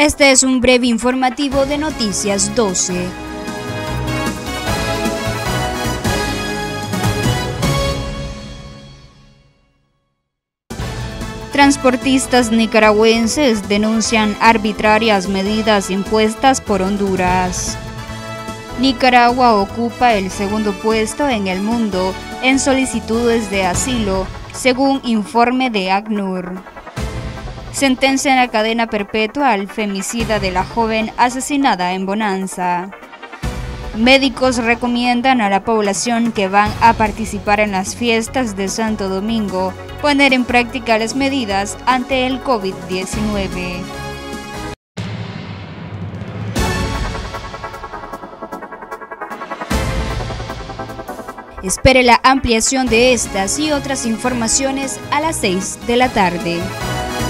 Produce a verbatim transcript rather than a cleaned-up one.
Este es un breve informativo de Noticias doce. Transportistas nicaragüenses denuncian arbitrarias medidas impuestas por Honduras. Nicaragua ocupa el segundo puesto en el mundo en solicitudes de asilo, según informe de ACNUR. Sentencian a cadena perpetua al femicida de la joven asesinada en Bonanza. Médicos recomiendan a la población que van a participar en las fiestas de Santo Domingo poner en práctica las medidas ante el COVID diecinueve. Espere la ampliación de estas y otras informaciones a las seis de la tarde.